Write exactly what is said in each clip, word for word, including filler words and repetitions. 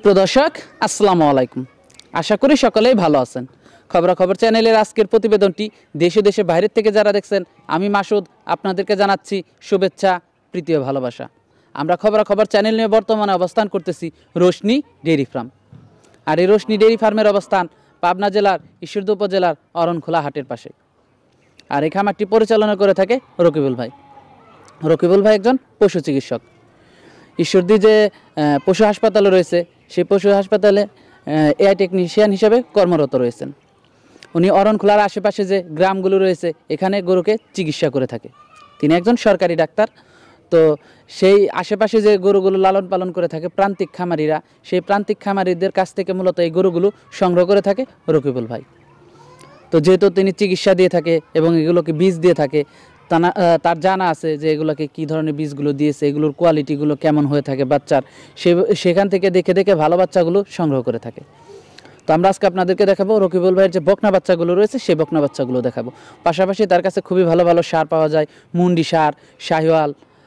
সুপ্রিয় দর্শক আসসালামু আলাইকুম, আশা করি সকলেই ভালো আছেন। খবরাখবর চ্যানেলের আজকের প্রতিবেদনটি দেশে দেশে বাইরের থেকে যারা দেখছেন, আমি মাসুদ আপনাদেরকে জানাচ্ছি শুভেচ্ছা, প্রীতি ও ভালোবাসা। আমরা খবরাখবর চ্যানেল নিয়ে বর্তমানে অবস্থান করতেছি রোশনি ডেইরি ফার্ম। আর এই রোশনি ডেইরি ফার্মের অবস্থান পাবনা জেলার ঈশ্বরদী উপজেলার অরণখোলা হাটের পাশে। আর এই খামারটি পরিচালনা করে থাকে রকিবুল ভাই। রকিবুল ভাই একজন পশু চিকিৎসক। ঈশ্বরদী যে পশু হাসপাতালে রয়েছে, সেই পশু হাসপাতালে এআই টেকনিশিয়ান হিসেবে কর্মরত রয়েছেন। উনি অরণখোলার আশেপাশে যে গ্রামগুলো রয়েছে এখানে গরুকে চিকিৎসা করে থাকে। তিনি একজন সরকারি ডাক্তার। তো সেই আশেপাশে যে গরুগুলো লালন পালন করে থাকে প্রান্তিক খামারিরা, সেই প্রান্তিক খামারিদের কাছ থেকে মূলত এই গরুগুলো সংগ্রহ করে থাকে রকিবুল ভাই। তো যেহেতু তিনি চিকিৎসা দিয়ে থাকে এবং এগুলোকে বীজ দিয়ে থাকে, তার জানা আছে যে এগুলোকে কী ধরনের বীজগুলো দিয়েছে, এগুলোর কোয়ালিটিগুলো কেমন হয়ে থাকে বাচ্চার, সে সেখান থেকে দেখে দেখে ভালো বাচ্চাগুলো সংগ্রহ করে থাকে। তো আমরা আজকে আপনাদেরকে দেখাবো রকিবুল ভাইয়ের যে বকনা বাচ্চাগুলো রয়েছে সেই বকনা বাচ্চাগুলো দেখাবো। পাশাপাশি তার কাছে খুবই ভালো ভালো সার পাওয়া যায়, মুন্ডি সার, Sahiwal,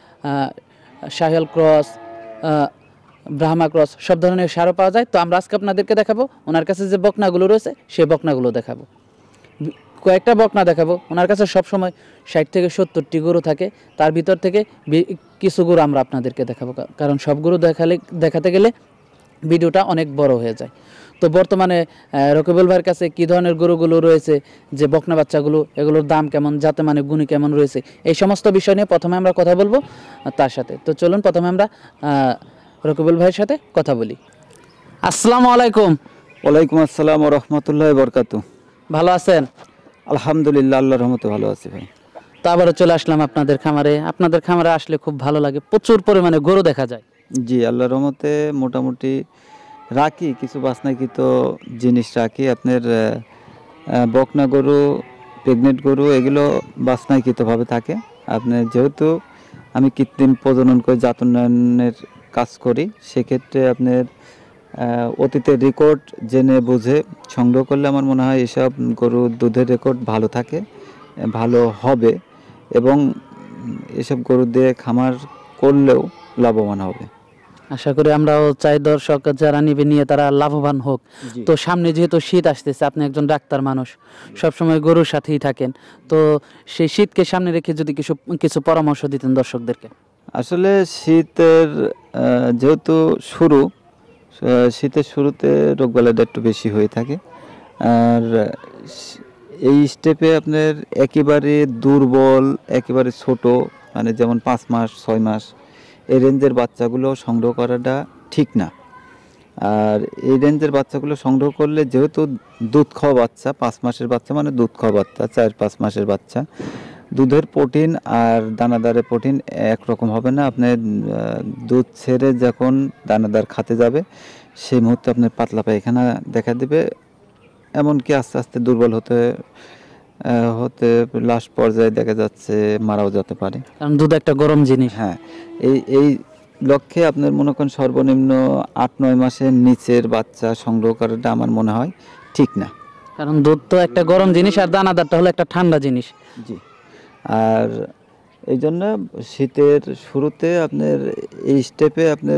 Sahiwal cross, Brahma cross, সব ধরনের সারও পাওয়া যায়। তো আমরা আজকে আপনাদেরকে দেখাবো ওনার কাছে যে বকনাগুলো রয়েছে সেই বকনাগুলো দেখাবো। কয়েকটা বকনা দেখাবো। ওনার কাছে সবসময় ষাট থেকে সত্তরটি গরু থাকে, তার ভিতর থেকে কিছু গরু আমরা আপনাদেরকে দেখাবো, কারণ সব গরু দেখালে দেখাতে গেলে ভিডিওটা অনেক বড় হয়ে যায়। তো বর্তমানে রকিবুল ভাইয়ের কাছে কী ধরনের গরুগুলো রয়েছে, যে বকনা বাচ্চাগুলো, এগুলোর দাম কেমন, যাতে মানে গুণী কেমন রয়েছে, এই সমস্ত বিষয় নিয়ে প্রথমে আমরা কথা বলবো তার সাথে। তো চলুন প্রথমে আমরা রকিবুল ভাইয়ের সাথে কথা বলি। আসসালামু আলাইকুম। ওয়ালাইকুম আসসালাম ওয়া রাহমাতুল্লাহি ওয়া বারাকাতুহু। ভালো আছেন? আলহামদুলিল্লাহ, আল্লাহর রহমতে ভালো আছি ভাই। তো আবারও চলে আসলাম আপনাদের খামারে। আপনাদের খামারে আসলে খুব ভালো লাগে, প্রচুর পরিমাণে গরু দেখা যায়। জি, আল্লাহর রহমতে মোটামুটি রাখি, কিছু বাছনাকৃত জিনিস রাখি। আপনার বকনা গরু, প্রেগনেন্ট গরু, এগুলো বাছনাকৃতভাবে থাকে। আপনার যেহেতু আমি কৃত্রিম প্রজনন করে জাত উন্নয়নের কাজ করি, সেক্ষেত্রে আপনার অতীতের রেকর্ড জেনে বুঝে সংগ্রহ করলে আমার মনে হয় এসব গরুর দুধের রেকর্ড ভালো থাকে, ভালো হবে, এবং এসব গরু দিয়ে খামার করলেও লাভবান হবে। আশা করি আমরাও চাই দর্শক যারা নিবে নিয়ে তারা লাভবান হোক। তো সামনে যেহেতু শীত আসতেছে, আপনি একজন ডাক্তার মানুষ, সবসময় গরুর সাথেই থাকেন, তো সেই শীতকে সামনে রেখে যদি কিছু কিছু পরামর্শ দিতেন দর্শকদেরকে। আসলে শীতের যেহেতু শুরু, শীতের শুরুতে রোগবালাইটা একটু বেশি হয়ে থাকে। আর এই স্টেপে আপনার একেবারে দুর্বল, একেবারে ছোট, মানে যেমন পাঁচ মাস ছয় মাস এই রেঞ্জের বাচ্চাগুলো সংগ্রহ করাটা ঠিক না। আর এই রেঞ্জের বাচ্চাগুলো সংগ্রহ করলে, যেহেতু দুধ খাওয়া বাচ্চা, পাঁচ মাসের বাচ্চা মানে দুধ খাওয়া বাচ্চা, চার পাঁচ মাসের বাচ্চা, দুধের প্রোটিন আর দানাদারের প্রোটিন একরকম হবে না। আপনার দুধ ছেড়ে যখন দানাদার খাতে যাবে, সেই মুহূর্তে আপনার পাতলা পায়খানা দেখা দেবে, এমনকি আস্তে আস্তে দুর্বল হতে হতে লাস্ট পর্যায়ে দেখা যাচ্ছে মারাও যেতে পারে, কারণ দুধ একটা গরম জিনিস। হ্যাঁ, এই এই লক্ষ্যে আপনার মনে করেন সর্বনিম্ন আট নয় মাসের নিচের বাচ্চা সংগ্রহ করাটা আমার মনে হয় ঠিক না, কারণ দুধ তো একটা গরম জিনিস আর দানাদারটা হলো একটা ঠান্ডা জিনিস। জি, আর এই জন্য শীতের শুরুতে আপনার এই স্টেপে আপনার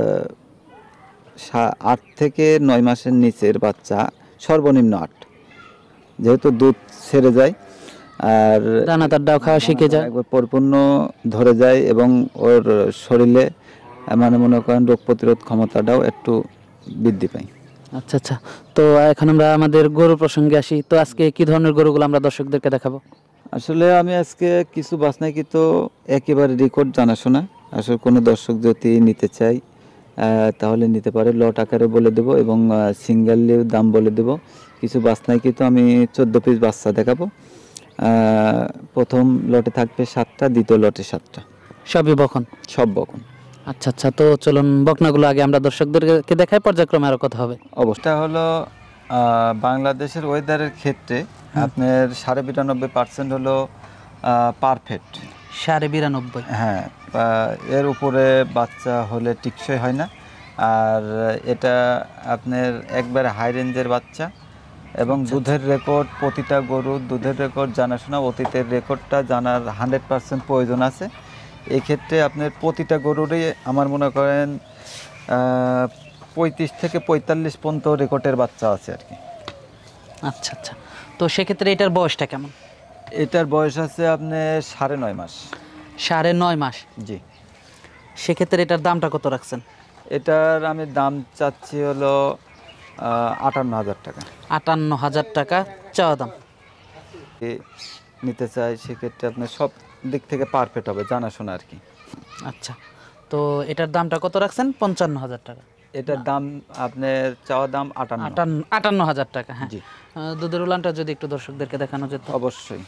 আট থেকে নয় মাসের নিচের বাচ্চা, সর্বনিম্ন আট, যেহেতু দুধ ছেড়ে যায় আর দানাদারটাও খাওয়া শিখে যায়, একবার পরিপূর্ণ ধরে যায়, এবং ওর শরীরে মানে মনে করেন রোগ প্রতিরোধ ক্ষমতাটাও একটু বৃদ্ধি পায়। আচ্ছা আচ্ছা, তো এখন আমরা আমাদের গরু প্রসঙ্গে আসি। তো আজকে কি ধরনের গরুগুলো আমরা দর্শকদেরকে দেখাবো? আসলে আমি আজকে কিছু বাছনাকৃত একেবারে রেকর্ড জানাশোনা, আসলে কোনো দর্শক যদি নিতে চাই তাহলে নিতে পারে, লট আকারে বলে দেবো এবং সিঙ্গেলেও দাম বলে দেবো। কিছু বাছনাকৃত আমি চোদ্দো পিস বাচ্চা দেখাবো। প্রথম লটে থাকবে সাতটা, দ্বিতীয় লটে সাতটা, সবই বকন, সব বকন। আচ্ছা আচ্ছা, তো চলুন বকনাগুলো আগে আমরা দর্শকদেরকে দেখাই, পর্যায়ক্রমে আরও কথা হবে। অবস্থা হলো বাংলাদেশের ওয়েদারের ক্ষেত্রে আপনার সাড়ে বিরানব্বই পার্সেন্ট হলো পারফেক্ট, সাড়ে বিরানব্বই, হ্যাঁ, এর উপরে বাচ্চা হলে টিকসই হয় না। আর এটা আপনার একবারে হাই রেঞ্জের বাচ্চা, এবং দুধের রেকর্ড, প্রতিটা গরুর দুধের রেকর্ড জানাশোনা, অতীতের রেকর্ডটা জানার হান্ড্রেড পার্সেন্ট প্রয়োজন আছে। এই ক্ষেত্রে আপনার প্রতিটা গরুরই আমার মনে করেন পঁয়ত্রিশ থেকে পঁয়তাল্লিশ পর্যন্ত রেকর্ডের বাচ্চা আছে আর কি। আচ্ছা আচ্ছা, তো সেক্ষেত্রে এটার বয়সটা কেমন? এটার বয়স আছে আপনার সাড়ে নয় মাস। সাড়ে নয় মাস। জি। সেক্ষেত্রে এটার দামটা কত রাখছেন? এটার আমি দাম চাচ্ছি হলো আটান্ন হাজার টাকা। আটান্ন হাজার টাকা চাওয়া দাম। এ নিতে চাই সেক্ষেত্রে আপনার সব দিক থেকে পারফেক্ট হবে, জানাশোনা আর কি। আচ্ছা, তো এটার দামটা কত রাখছেন? পঞ্চান্ন হাজার টাকা। এটার দাম আপনার চাওয়া দাম আটান্ন। আটান্ন আটান্ন হাজার টাকা। হ্যাঁ, জি। আহ, দুধের উলানটা যদি একটু দর্শকদেরকে দেখানো যেত। অবশ্যই।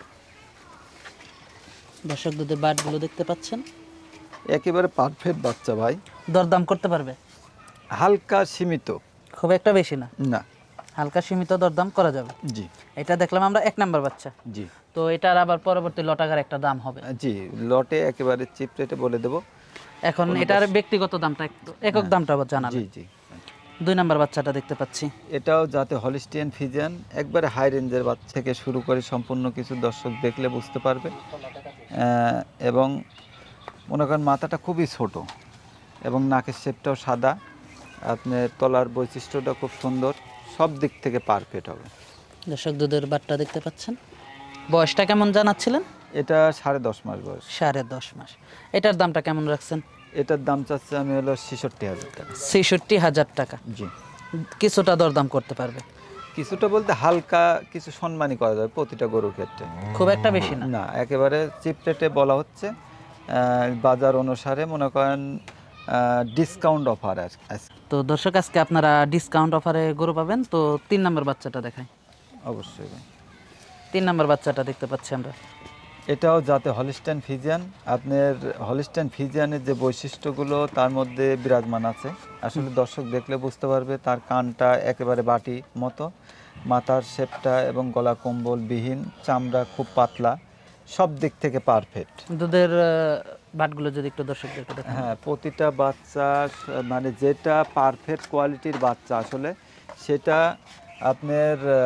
দর্শক দুধের বাটগুলো দেখতে পাচ্ছেন, একেবারে পারফেক্ট বাচ্চা ভাই। দরদাম করতে পারবে? হালকা সীমিত, খুব একটা বেশি না, না, হালকা সীমিত দরদাম করা যাবে। জি। এটা দেখলাম আমরা এক নাম্বার বাচ্চা। জি। তো এটার আবার পরবর্তী লটাকার একটা দাম হবে। জি, লটে একেবারে চিপ রেটে বলে দেব। এখন এটার ব্যক্তিগত দামটা একটু একক দামটা আবার জানাবেন। জি জি। দুই নাম্বার বাচ্চাটা দেখতে পাচ্ছি, এটাও যাতে হলিস্টিয়ান ফিজিয়ান, একবারে হাই রেঞ্জের বাচ্চা থেকে শুরু করে সম্পূর্ণ কিছু দর্শক দেখলে বুঝতে পারবে। আহ, এবং মনে করেন মাথাটা খুবই ছোট এবং নাকের শেপটাও সাদা, আপনার তলার বৈশিষ্ট্যটা খুব সুন্দর, সব দিক থেকে পারফেক্ট হবে। দর্শক দুধের বাটটা দেখতে পাচ্ছেন। বয়সটা কেমন জানাচ্ছিলেন? এটা সাড়ে দশ মাস বয়স। সাড়ে দশ মাস। এটার দামটা কেমন রাখছেন? এটার দাম চাচ্ছে আমি হলো ছেষট্টি হাজার টাকা। ছেষট্টি হাজার টাকা। জি। কিছুটা দরদাম করতে পারবে? কিছুটা বলতে হালকা কিছু সম্মানই করা যাবে প্রতিটা গরুর ক্ষেত্রে, খুব একটা বেশি না। না, একেবারে চিপ রেটে বলা হচ্ছে। আহ, বাজার অনুসারে মনে করেন ডিসকাউন্ট অফার আছে। তো দর্শক আজকে আপনারা ডিসকাউন্ট অফারে গরু পাবেন। তো তিন নাম্বার বাচ্চাটা দেখাই। অবশ্যই ভাই। তিন নাম্বার বাচ্চাটা দেখতে পাচ্ছি আমরা, এটাও যাতে হলিস্টাইন ফিজিয়ান। আপনার হলিস্টাইন ফিজিয়ানের যে বৈশিষ্ট্যগুলো তার মধ্যে বিরাজমান আছে, আসলে দর্শক দেখলে বুঝতে পারবে। তার কানটা একেবারে বাটি মতো, মাথার শেপটা এবং গলা কম্বল বিহীন, চামড়া খুব পাতলা, সব দিক থেকে পারফেক্ট। দুধের আহ, বাটগুলো যদি একটু দর্শকদেরকে দেখান। হ্যাঁ, প্রতিটা বাচ্চা মানে যেটা পারফেক্ট কোয়ালিটির বাচ্চা আসলে সেটা আপনার আহ,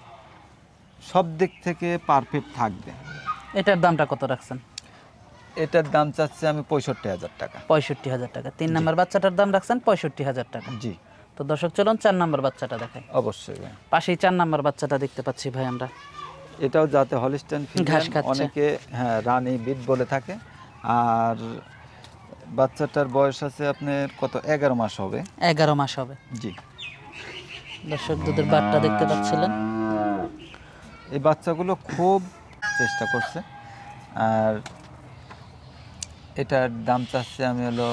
সব দিক থেকে পারফেক্ট থাকবে। এটার দামটা কত রাখছেন? এটার দাম চাচ্ছি আমি পঁয়ষট্টি হাজার টাকা। পঁয়ষট্টি হাজার টাকা। তিন নাম্বার বাচ্চাটার দাম রাখছেন পঁয়ষট্টি হাজার টাকা। জি। তো দর্শক চলুন চার নাম্বার বাচ্চাটা দেখাই। অবশ্যই ভাই। পাশেই চার নাম্বার বাচ্চাটা দেখতে পাচ্ছি ভাই আমরা। এটাও যাতে হলিস্টাইন ঘাস ফিজিয়ান, খাচ্ছে। অনেকে হ্যাঁ রানী বিট বলে থাকে। আর বাচ্চাটার বয়স আছে আপনার কত, এগারো মাস হবে। এগারো মাস হবে। জি। দর্শক দুধের বাটটা দেখতে পাচ্ছিলেন। এই বাচ্চাগুলো খুব চেষ্টা করছে। আর এটার দাম চাচ্ছি আমি হলো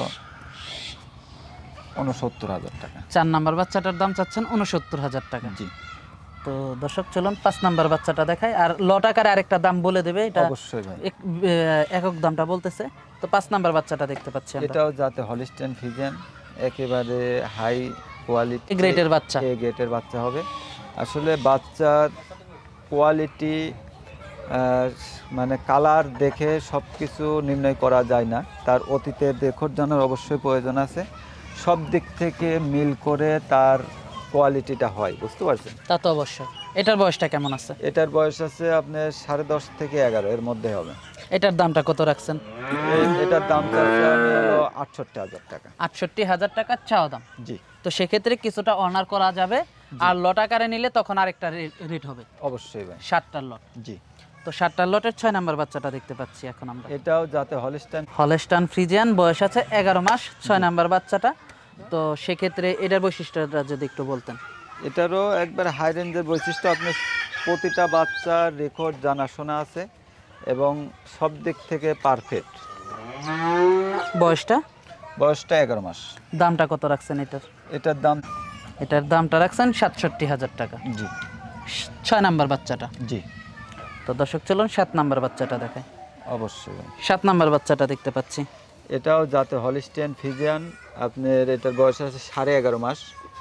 উনসত্তর হাজার টাকা। চার নাম্বার বাচ্চাটার দাম চাচ্ছেন উনসত্তর হাজার টাকা। জি। তো দর্শক চলুন পাঁচ নাম্বার বাচ্চাটা দেখাই। আর লটাকার আরেকটা দাম বলে দেবে, এটা অবশ্যই ভাই। এক- আহ, একক দামটা বলতেছে। তো পাঁচ নাম্বার বাচ্চাটা দেখতে পাচ্ছি আমরা। এটাও যাতে হলিস্টাইন ফিজিয়ান, একেবারে হাই কোয়ালিটি এ গ্রেডের বাচ্চা। এ গ্রেডের বাচ্চা হবে। আসলে বাচ্চার কোয়ালিটি মানে কালার দেখে সব কিছু নির্ণয় করা যায় না, তার অতীতের রেকর্ড জানার অবশ্যই প্রয়োজন আছে। সব দিক থেকে মিল করে তার কোয়ালিটিটা হয়, বুঝতে পারছেন? তা তো অবশ্যই। এটার বয়সটা কেমন আছে? এটার বয়স আছে আপনার সাড়ে দশ থেকে এগারো এর মধ্যে হবে। এটার দামটা কত রাখছেন? এ- এটার দাম চাচ্ছে আমি হলো আটষট্টি হাজার টাকা। আটষট্টি হাজার টাকা চাওয়া দাম। জি। তো সেক্ষেত্রে কিছুটা অনার করা যাবে। আর লটাকারে নিলে তখন আরেকটা রেট হবে। অবশ্যই ভাই। ষাটটার লট। জি। তো ষাটটার লটের ছয় নাম্বার বাচ্চাটা দেখতে পাচ্ছি এখন আমরা। এটাও যাতে হলিস্টাইন হলস্টাইন ফ্রিজিয়ান, বয়স আছে এগারো মাস, ছয় নাম্বার বাচ্চাটা। তো সেক্ষেত্রে এটার বৈশিষ্ট্যটা যদি একটু বলতেন। এটারও একবার হাই রেঞ্জের বৈশিষ্ট্য, আপনি প্রতিটা বাচ্চার রেকর্ড জানাশোনা আছে এবং সব দিক থেকে পারফেক্ট। বয়সটা? বয়সটা এগারো মাস। দামটা কত রাখছেন এটার? এটার দাম এটার দামটা রাখছেন সাতষট্টি হাজার টাকা। জি। ছয় নাম্বার বাচ্চাটা। জি। তো দর্শক চলুন সাত নাম্বার বাচ্চাটা দেখায়। অবশ্যই ভাই। সাত নাম্বার বাচ্চাটা দেখতে পাচ্ছি। এটাও যাতে হলিস্টিয়ান ফিজিয়ান, আপনার এটার বয়স আছে সাড়ে এগারো মাস।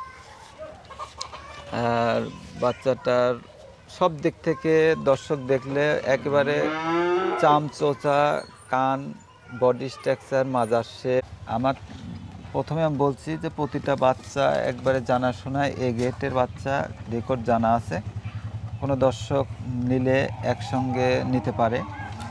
আর বাচ্চাটার সব দিক থেকে দর্শক দেখলে একেবারে চামচোচা, কান, বডি স্ট্রাকচার, মাজার শেপ। আমার প্রথমে আমি বলছি যে প্রতিটা বাচ্চা একবারে জানাশোনায় এ গেটের বাচ্চা, রেকর্ড জানা আছে। কোনো দর্শক নিলে একসঙ্গে নিতে পারে।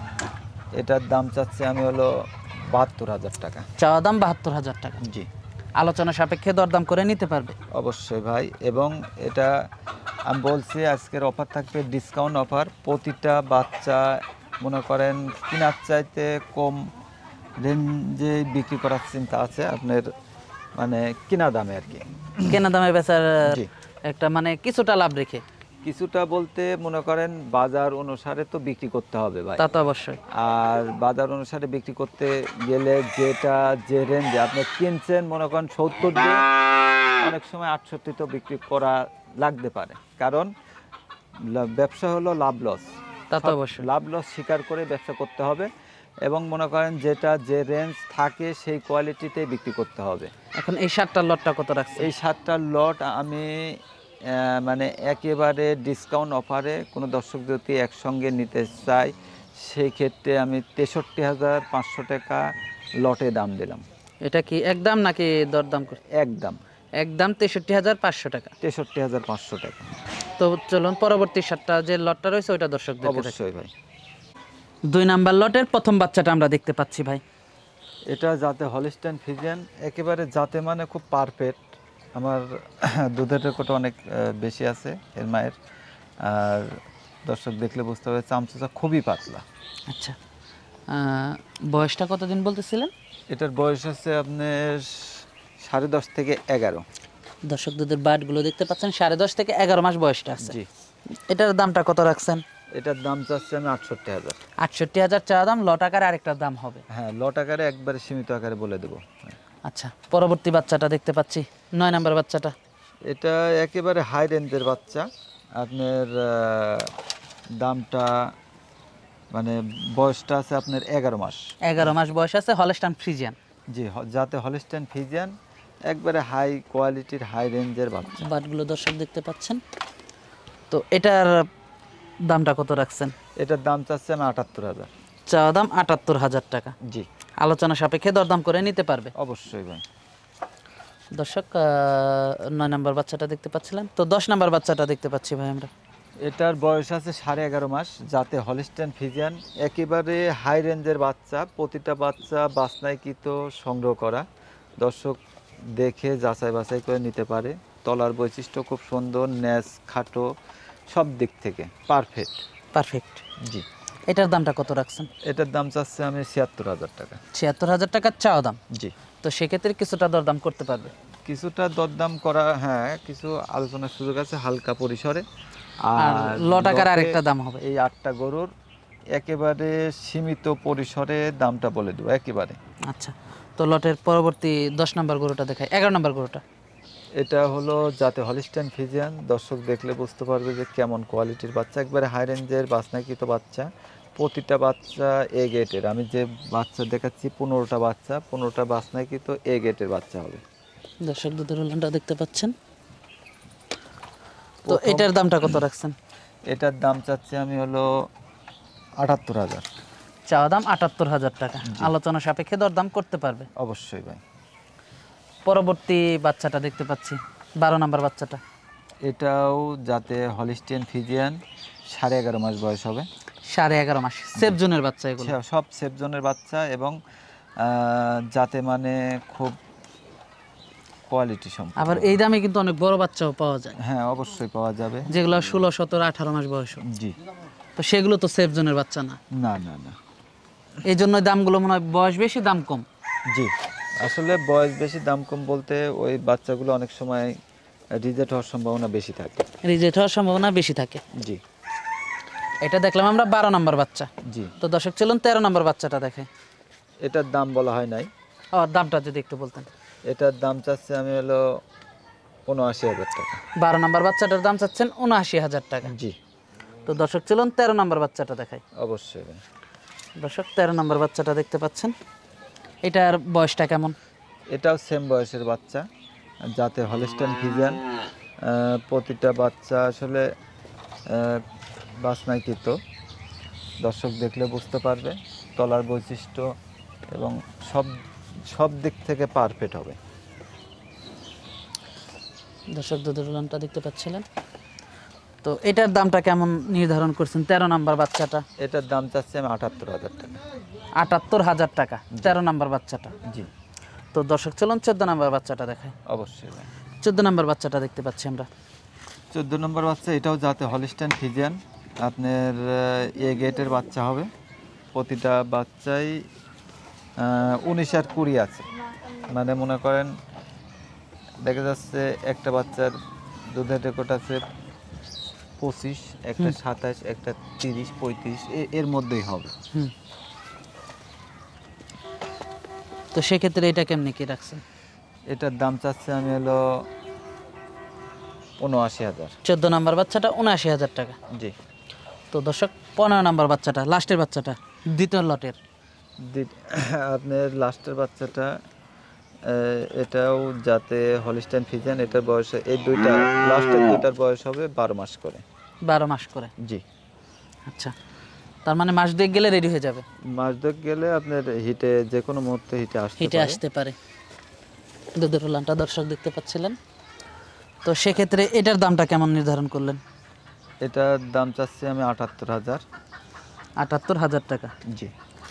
এটার দাম চাচ্ছি আমি হলো বাহাত্তর হাজার টাকা। চাওয়া দাম বাহাত্তর হাজার টাকা। জি। আলোচনা সাপেক্ষে দরদাম করে নিতে পারবে। অবশ্যই ভাই, এবং এটা আমি বলছি আজকের অফার থাকবে ডিসকাউন্ট অফার। প্রতিটা বাচ্চা মনে করেন কেনার চাইতে কম রেঞ্জে বিক্রি করার চিন্তা আছে আপনার, মানে কেনা দামে আর কি, কেনা দামে বেচার জি। একটা মানে কিছুটা লাভ রেখে। কিছুটা বলতে মনে করেন বাজার অনুসারে তো বিক্রি করতে হবে ভাই, তা তো অবশ্যই। আর বাজার অনুসারে বিক্রি করতে গেলে যেটা যে রেঞ্জে আপনি কিনছেন মনে করেন সত্তর দিয়ে, অনেক সময় আটষট্টি তো বিক্রি করা লাগতে পারে, কারণ লা- ব্যবসা হলো লাভ লস। তা তো অবশ্যই। লাভ লস স্বীকার করে ব্যবসা করতে হবে, এবং মনে করেন যেটা যে রেঞ্জ থাকে সেই কোয়ালিটিতে বিক্রি করতে হবে। এখন এই সাতটার লটটা কত রাখছে? এই সাতটার লট আমি আহ, মানে একেবারে ডিসকাউন্ট অফারে কোনো দর্শক যদি একসঙ্গে নিতে চাই সেই ক্ষেত্রে আমি তেষট্টি হাজার পাঁচশো টাকা লটে দাম দিলাম। এটা কি একদম নাকি দরদাম করে? একদম একদম তেষট্টি হাজার পাঁচশো টাকা। তেষট্টি হাজার পাঁচশো টাকা। তো চলুন পরবর্তী সাতটা যে লটটা রয়েছে ওইটা দর্শকদের অবশ্যই ভাই। দুই নাম্বার লটের প্রথম বাচ্চাটা আমরা দেখতে পাচ্ছি ভাই। এটা যাতে হলিস্টাইন ফ্রিজিয়ান, একেবারে যাতে মানে খুব পারফেক্ট। আমার দুধের রেকর্ড অনেক আহ, বেশি আছে এর মায়ের, আর দর্শক দেখলে বুঝতে হবে চামচুচা খুবই পাতলা। আচ্ছা, আহ, বয়সটা কতদিন বলতেছিলেন? এটার বয়স হচ্ছে আপনার সাড়ে দশ থেকে এগারো। দর্শক দুধের বাটগুলো দেখতে পাচ্ছেন, সাড়ে দশ থেকে এগারো মাস বয়সটা আছে। জি। এটার দামটা কত রাখছেন? এটার দাম চাচ্ছে আমি আটষট্টি হাজার। আটষট্টি হাজার চাওয়া দাম, লট আকারে আরেকটার দাম হবে। হ্যাঁ, লট আকারে একবারে সীমিত আকারে বলে দেবো। আচ্ছা, পরবর্তী বাচ্চাটা দেখতে পাচ্ছি, নয় নাম্বার বাচ্চাটা। এটা একেবারে হাই রেঞ্জের বাচ্চা। আপনার আহ, দামটা মানে বয়সটা আছে আপনার এগারো মাস। এগারো মাস বয়স আছে, হলস্টাইন ফ্রিজিয়ান। জি, হ- যাতে হলিস্টাইন ফ্রিজিয়ান, একবারে হাই কোয়ালিটির হাই রেঞ্জের বাচ্চা। বাটগুলো দর্শক দেখতে পাচ্ছেন। তো এটার দামটা কত রাখছেন? এটার দাম চাচ্ছে আমি আটাত্তর হাজার। চাওয়া দাম আটাত্তর হাজার টাকা। জি, আলোচনা সাপেক্ষে দরদাম করে নিতে পারবে। অবশ্যই ভাই। দর্শক আহ, নয় নাম্বার বাচ্চাটা দেখতে পাচ্ছিলেন, তো দশ নাম্বার বাচ্চাটা দেখতে পাচ্ছি ভাই আমরা। এটার বয়স আছে সাড়ে এগারো মাস, যাতে হলিস্টাইন ফ্রিজিয়ান, একেবারে হাই রেঞ্জের বাচ্চা। প্রতিটা বাচ্চা বাছনাইকৃত সংগ্রহ করা, দর্শক দেখে যাচাই বাছাই করে নিতে পারে। তলার বৈশিষ্ট্য খুব সুন্দর, ন্যাস খাটো, সব দিক থেকে পারফেক্ট। পারফেক্ট। জি। এটার দামটা কত রাখছেন? এটার দাম চাচ্ছে আমি ছিয়াত্তর হাজার টাকা। ছিয়াত্তর হাজার টাকার চাওয়া দাম। জি। তো সেক্ষেত্রে কিছুটা দরদাম করতে পারবে। কিছুটা দরদাম করা, হ্যাঁ কিছু আলোচনার সুযোগ আছে হালকা পরিসরে। আর লট আকারে লটে আরেকটা দাম হবে। এই আটটা গরুর একেবারে সীমিত পরিসরে দামটা বলে দেবো একেবারে। আচ্ছা, তো লটের পরবর্তী দশ নাম্বার গরুটা দেখাই, এগারো নাম্বার গরুটা। এটা হলো যাতে হলিস্টাইন ফ্রিজিয়ান, দর্শক দেখলে বুঝতে পারবে যে কেমন কোয়ালিটির বাচ্চা, একবারে হাই রেঞ্জের বাছনাকৃত বাচ্চা। প্রতিটা বাচ্চা এ গেটের, আমি যে বাচ্চা দেখাচ্ছি পনেরোটা বাচ্চা, পনেরোটা বাছনাকৃত এ গেটের বাচ্চা হবে। দর্শক দুধের উলানটা দেখতে পাচ্ছেন। তো প্রথম- এটার দামটা কত রাখছেন? এটার দাম চাচ্ছি আমি হলো আটাত্তর হাজার। চাওয়া দাম আটাত্তর হাজার টাকা, আলোচনা সাপেক্ষে দরদাম করতে পারবে। অবশ্যই ভাই। পরবর্তী বাচ্চাটা দেখতে পাচ্ছি, বারো নাম্বার বাচ্চাটা। এটাও যাতে হলিস্টিয়ান ফ্রিজিয়ান, সাড়ে এগারো মাস বয়স হবে। সাড়ে এগারো মাস, সেফ জোনের বাচ্চা এগুলো। সে- সব সেফ জোনের বাচ্চা, এবং আহ, যাতে মানে খুব কোয়ালিটি সম্পন্ন। আবার এই দামে কিন্তু অনেক বড় বাচ্চাও পাওয়া যায়, হ্যাঁ অবশ্যই পাওয়া যাবে। যেগুলো ষোলো সতেরো আঠারো মাস বয়স। জি। তো সেগুলো তো সেফ জোনের বাচ্চা না, না না না। এই জন্য দামগুলো মনে হয় বয়স বেশি দাম কম। জি, আসলে বয়স বেশি দাম কম বলতে ওই বাচ্চাগুলো অনেক সময় রিজেক্ট হওয়ার সম্ভাবনা বেশি থাকে। রিজেক্ট হওয়ার সম্ভাবনা বেশি থাকে। জি। এটা দেখলাম আমরা বারো নাম্বার বাচ্চা। জি। তো দর্শক চলুন তেরো নাম্বার বাচ্চাটা দেখে। এটার দাম বলা হয় নাই। ও, দামটা যদি একটু বলতেন। এটার দাম চাচ্ছে আমি হলো উনআশি হাজার টাকা। বারো নাম্বার বাচ্চাটার দাম চাচ্ছেন উনআশি হাজার টাকা। জি। তো দর্শক চলুন তেরো নাম্বার বাচ্চাটা দেখাই। অবশ্যই ভাই। দর্শক তেরো নাম্বার বাচ্চাটা দেখতে পাচ্ছেন, এটার বয়সটা কেমন? এটাও সেম বয়সের বাচ্চা, যাতে হলিস্টাইন ফ্রিজিয়ান। আহ, প্রতিটা বাচ্চা আসলে আহ, বাছনাইকৃত, দর্শক দেখলে বুঝতে পারবে তলার বৈশিষ্ট্য এবং সব সব দিক থেকে পারফেক্ট হবে। দর্শক দুধের উলানটা দেখতে পাচ্ছিলেন। তো এটার দামটা কেমন নির্ধারণ করছেন তেরো নাম্বার বাচ্চাটা? এটার দাম চাচ্ছি আমি আটাত্তর হাজার টাকা। আটাত্তর হাজার টাকা তেরো নাম্বার বাচ্চাটা। জি। তো দর্শক চলুন চোদ্দ নাম্বার বাচ্চাটা দেখায়। অবশ্যই ভাই। চোদ্দ নাম্বার বাচ্চাটা দেখতে পাচ্ছি আমরা। চোদ্দ নম্বর বাচ্চা, এটাও যাতে হলিস্টাইন ফ্রিজিয়ান, আপনার এ গেটের বাচ্চা হবে। প্রতিটা বাচ্চাই উনিশ আর কুড়ি আছে, মানে মনে করেন দেখা যাচ্ছে একটা বাচ্চার দুধের রেকর্ড আছে পঁচিশ, একটা সাতাশ, একটা তিরিশ, পঁয়ত্রিশ, এর মধ্যেই হবে। হুম, তো সেক্ষেত্রে এটা কেমনি কি রাখছেন? এটার দাম চাচ্ছে আমি হলো উনআশি হাজার। চোদ্দ নাম্বার বাচ্চাটা উনআশি হাজার টাকা। জি। তো দর্শক পনেরো নাম্বার বাচ্চাটা, লাস্টের বাচ্চাটা, দ্বিতীয় লটের। দি- আপনার লাস্টের বাচ্চাটা আহ, এটাও যাতে হলিস্টাইন ফ্রিজিয়ান, এটার বয়স এই দুইটা লাস্টের দুইটার বয়স হবে বারো মাস করে। বারো মাস করে। জি। আচ্ছা, তার মানে মাস দুয়েক গেলে রেডি হয়ে যাবে। মাস দুয়েক গেলে আপনার হিটে যে কোনো মুহূর্তে হিটে আসতে হিটে পারে। আসতে পারে। দুধের উলানটা দর্শক দেখতে পাচ্ছিলেন। তো সেক্ষেত্রে এটার দামটা কেমন নির্ধারণ করলেন? এটার দাম চাচ্ছি আমি আটাত্তর হাজার। আটাত্তর হাজার টাকা। জি।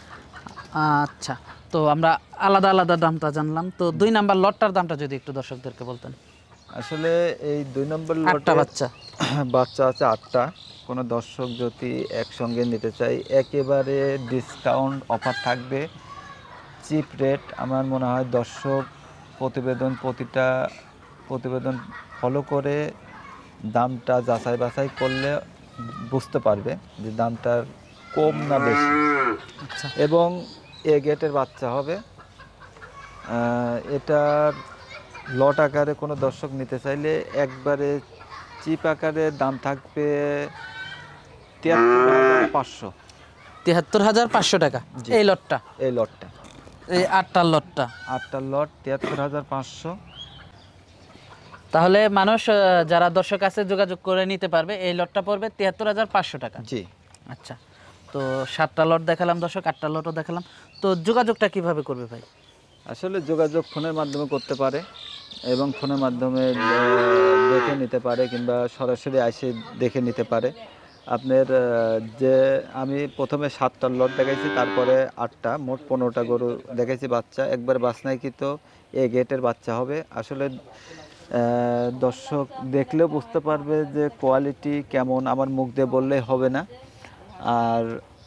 আচ্ছা, তো আমরা আলাদা আলাদা দামটা জানলাম, তো দুই নাম্বার লটটার দামটা যদি একটু দর্শকদেরকে বলতেন। আসলে এই দুই নম্বর আটটা লটে বাচ্চা। বাচ্চা আছে আটটা। কোনো দর্শক যদি একসঙ্গে নিতে চাই, একেবারে ডিসকাউন্ট অফার থাকবে, চিপ রেট। আমার মনে হয় দর্শক প্রতিবেদন প্রতিটা প্রতিবেদন ফলো করে দামটা যাচাই বাছাই করলে বুঝতে পারবে যে দামটার কম না বেশি। আচ্ছা, এবং এ গেটের বাচ্চা হবে। আহ, এটার লট আকারে কোনো দর্শক নিতে চাইলে একবারে চিপ আকারে দাম থাকবে তিয়াত্তর হাজার পাঁচশো। তিয়াত্তর হাজার পাঁচশো টাকা জি। এই লটটা, এই লটটা, এই আটটার লটটা। আটটার লট তিয়াত্তর হাজার পাঁচশো। তাহলে মানুষ আহ, যারা দর্শক আছে যোগাযোগ করে নিতে পারবে। এই লটটা পড়বে তিয়াত্তর হাজার পাঁচশো টাকা। জি। আচ্ছা, তো সাতটা লট দেখালাম দর্শক, আটটা লটও দেখালাম। তো যোগাযোগটা কিভাবে করবে ভাই? আসলে যোগাযোগ ফোনের মাধ্যমে করতে পারে এবং ফোনের মাধ্যমে আহ, দেখে নিতে পারে কিংবা সরাসরি এসে দেখে নিতে পারে। আপনার আহ, যে আমি প্রথমে সাতটা লট দেখাইছি, তারপরে আটটা, মোট পনেরোটা গরু দেখাইছি বাচ্চা। একবার বাছনাইকৃত এ গেটের বাচ্চা হবে। আসলে আহ, দর্শক দেখলেও বুঝতে পারবে যে কোয়ালিটি কেমন, আমার মুখ দিয়ে বললেই হবে না। আর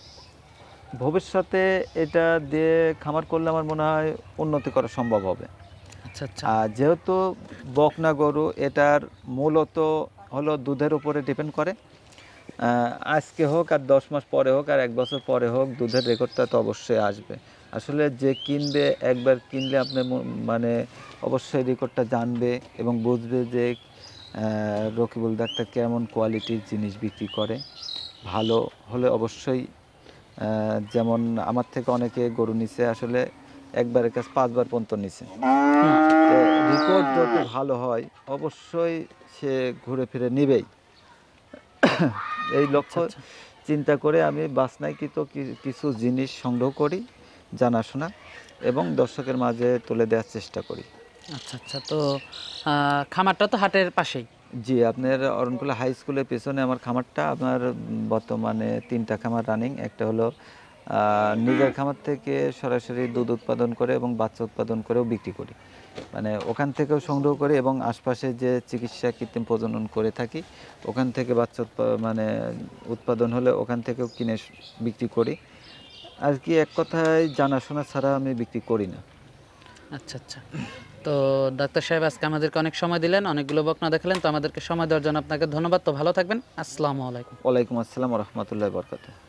ভবিষ্যতে এটা দিয়ে খামার করলে আমার মনে হয় উন্নতি করা সম্ভব হবে। আচ্ছা আচ্ছা, আর যেহেতু বকনা গরু, এটার মূলত হলো দুধের উপরে ডিপেন্ড করে। আহ, আজকে হোক আর দশ মাস পরে হোক আর এক বছর পরে হোক, দুধের রেকর্ডটা তো অবশ্যই আসবে। আসলে যে কিনবে, একবার কিনলে আপনি ম- মানে অবশ্যই রেকর্ডটা জানবে এবং বুঝবে যে আহ, রকিবুল ডাক্তার কেমন কোয়ালিটির জিনিস বিক্রি করে। ভালো হলে অবশ্যই, আহ, যেমন আমার থেকে অনেকে গরু নিছে, আসলে একবারের কাছে পাঁচবার পর্যন্ত নিছে। তো রেকর্ড যত ভালো হয় অবশ্যই সে ঘুরে ফিরে নেবেই। এই লক্ষ্য আচ্ছা। চিন্তা করে আমি বাছনাইকৃত কি- কিছু জিনিস সংগ্রহ করি, জানাশোনা, এবং দর্শকের মাঝে তুলে দেওয়ার চেষ্টা করি। আচ্ছা আচ্ছা, তো আহ, খামারটা তো হাটের পাশেই। জি, আপনার অরণকুলা হাই স্কুলের পেছনে আমার খামারটা। আমার উম, বর্তমানে তিনটা খামার রানিং। একটা হলো আহ, নিজের খামার থেকে সরাসরি দুধ উৎপাদন করে এবং বাচ্চা উৎপাদন করেও বিক্রি করি, মানে ওখান থেকেও সংগ্রহ করি, এবং আশপাশে যে চিকিৎসা কৃত্রিম প্রজনন করে থাকি ওখান থেকে বাচ্চা উৎপা- মানে উৎপাদন হলে ওখান থেকেও কিনে স- বিক্রি করি। আর কি, এক কথায় জানাশোনা ছাড়া আমি বিক্রি করি না। আচ্ছা আচ্ছা, তো ডাক্তার সাহেব আজকে আমাদেরকে অনেক সময় দিলেন, অনেকগুলো বকনা দেখালেন, তো আমাদেরকে সময় দেওয়ার জন্য আপনাকে ধন্যবাদ। তো ভালো থাকবেন, আসসালামু আলাইকুম। ওয়ালাইকুম আসসালাম রহমতুল্লাহ বরকাত।